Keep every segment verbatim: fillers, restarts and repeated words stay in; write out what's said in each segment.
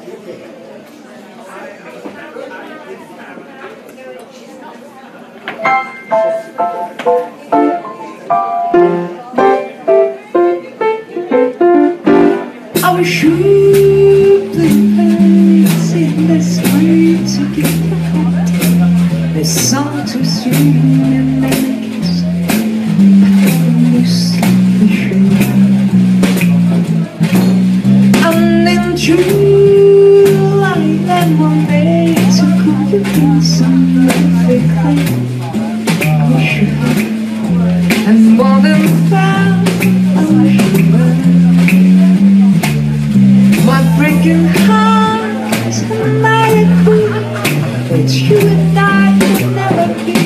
I wish you place in this way to get the heart. There's song to sing and kiss, but you sleep and in July and one day to cool you in some perfect clay. Wish you and more than that, I wish you were. My breaking heart is a miracle that you and I could never be.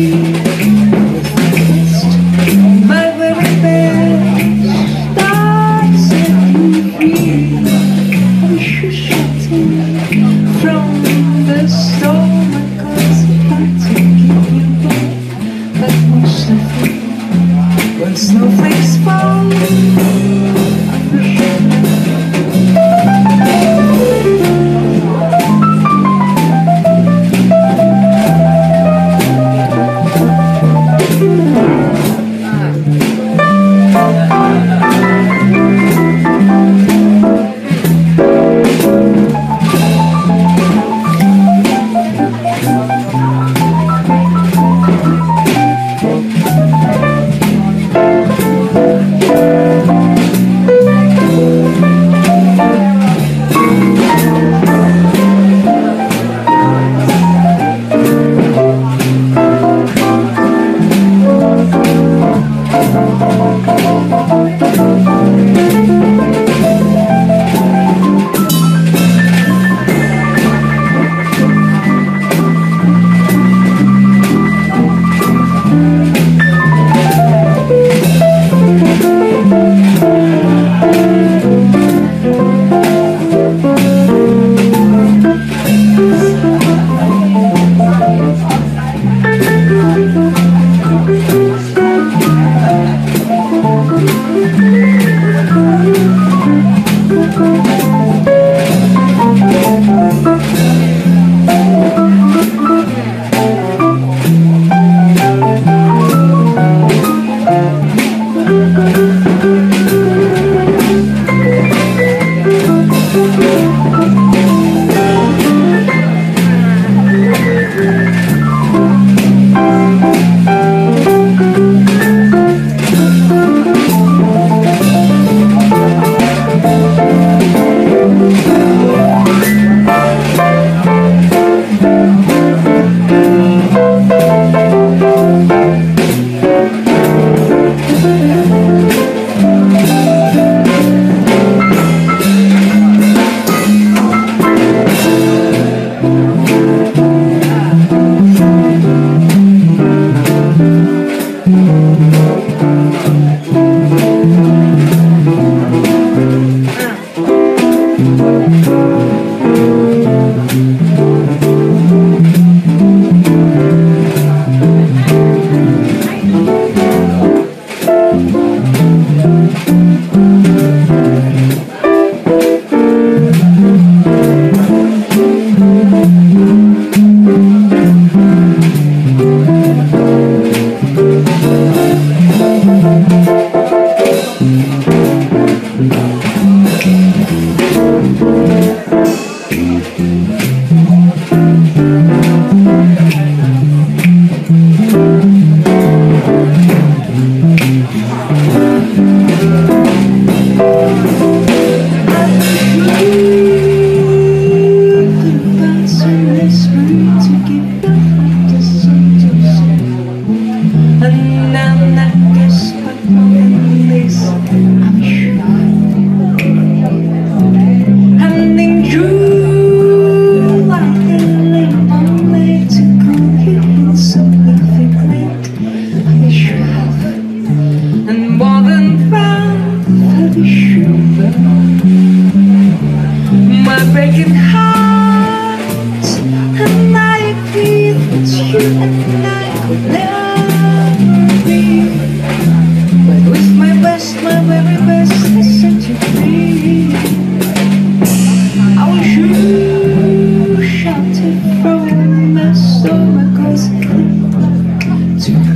My very best that set you free. I wish you shelter from the storm. I cause it hard to keep you warm, but most of it, when snowflakes fall, I wish you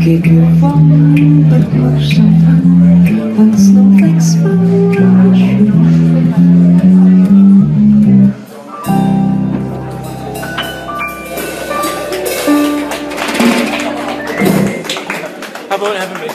give you fun, but most of them when snowflakes fall on you. How about having me?